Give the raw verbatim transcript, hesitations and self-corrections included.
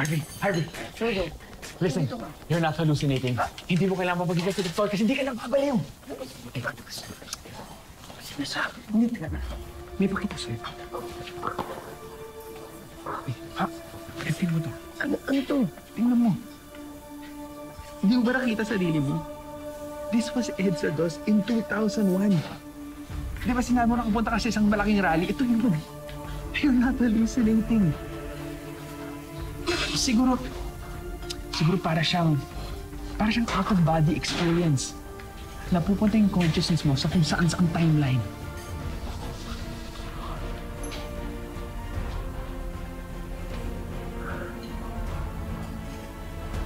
Harvey, Harvey. Listen, you're not hallucinating. Hindi mo kailangan mapag-get to the store kasi hindi ka nababaliw. Sinasabi, hindi ka na. May pakita sa'yo. Ha? Eh, tingnan mo to. Ano, ano to? Tingnan mo. Hindi mo ba nakita sarili mo? This was EDSA dos in two thousand one. Di ba sinabi mo na kapunta ka sa isang malaking rally? Ito yun. You're not hallucinating. Siguro, siguro para siyang, para siyang out-of-body experience. Napupunta yung consciousness mo sa kung saan-saan timeline.